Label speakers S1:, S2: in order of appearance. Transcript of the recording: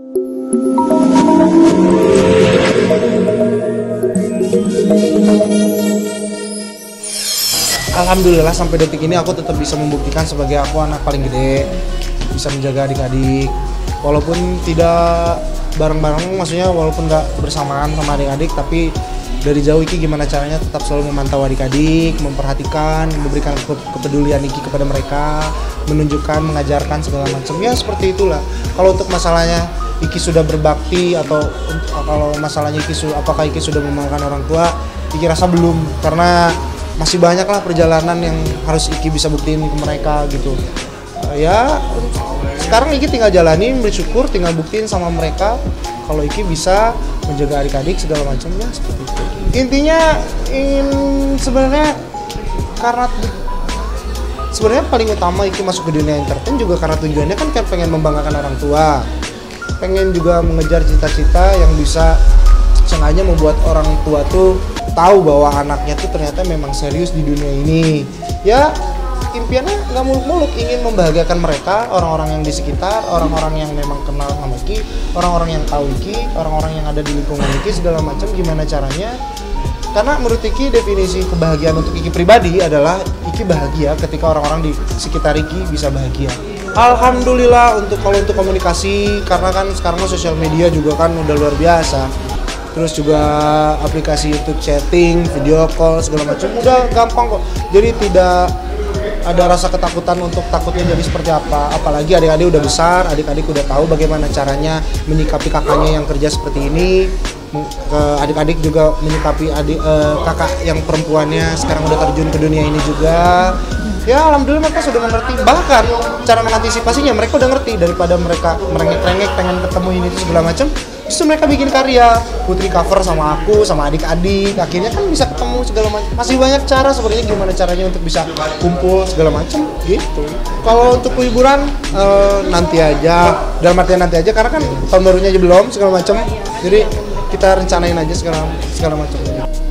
S1: Alhamdulillah sampai detik ini aku tetap bisa membuktikan sebagai aku anak paling gede, bisa menjaga adik-adik walaupun tidak bareng-bareng, maksudnya walaupun nggak bersamaan sama adik-adik, tapi dari jauh Iki gimana caranya tetap selalu memantau adik-adik, memperhatikan, memberikan kepedulian Iki kepada mereka, menunjukkan, mengajarkan segala macam, ya seperti itulah. Kalau untuk masalahnya Iki sudah berbakti atau kalau masalahnya apakah Iki sudah memaafkan orang tua, Iki rasa belum, karena masih banyak lah perjalanan yang harus Iki bisa buktiin ke mereka gitu. Ya sekarang Iki tinggal jalanin, bersyukur, tinggal buktiin sama mereka kalau Iki bisa menjaga adik-adik segala macamnya seperti itu. Intinya sebenarnya karena sebenarnya paling utama Iki masuk ke dunia entertain juga karena tujuannya kan pengen membanggakan orang tua, pengen juga mengejar cita-cita yang bisa sengaja membuat orang tua tuh tahu bahwa anaknya tuh ternyata memang serius di dunia ini. Ya impiannya nggak muluk-muluk, ingin membahagiakan mereka, orang-orang yang di sekitar, orang-orang yang memang kenal sama Iki, orang-orang yang tahu Iki, orang-orang yang ada di lingkungan Iki segala macam. Gimana caranya? Karena menurut Iki definisi kebahagiaan untuk Iki pribadi adalah Iki bahagia ketika orang-orang di sekitar Iki bisa bahagia. Alhamdulillah kalau untuk komunikasi, karena kan sekarang sosial media juga kan udah luar biasa. Terus juga aplikasi YouTube chatting, video call segala macam udah gampang kok. Jadi tidak ada rasa ketakutan untuk takutnya jadi seperti apa. Apalagi adik-adik udah besar, adik-adik udah tahu bagaimana caranya menyikapi kakaknya yang kerja seperti ini. Adik-adik juga menyikapi kakak yang perempuannya sekarang udah terjun ke dunia ini juga. Ya alhamdulillah mereka sudah mengerti, bahkan cara mengantisipasinya mereka udah ngerti. Daripada mereka merengek-rengek pengen ketemu ini itu segala macam, justru mereka bikin karya, Putri cover sama aku, sama adik-adik, akhirnya kan bisa ketemu segala macam. Masih banyak cara sebenarnya gimana caranya untuk bisa kumpul segala macam gitu. Kalau untuk liburan nanti aja, dalam artian nanti aja, karena kan tahun barunya aja belum segala macam. Jadi kita rencanain aja segala macam.